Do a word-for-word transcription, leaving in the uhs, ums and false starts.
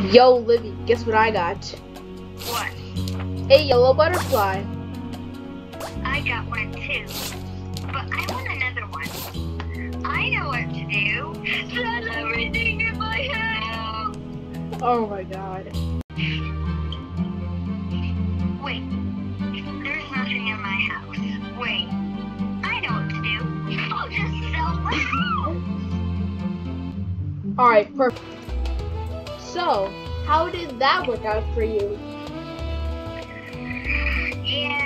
Yo, Livy, guess what I got? What? A yellow butterfly. I got one too. But I want another one. I know what to do. Set everything in my house. Oh my god. Wait. There's nothing in my house. Wait. I know what to do. I'll just sell the house. Alright, perfect. So, how did that work out for you? Yeah.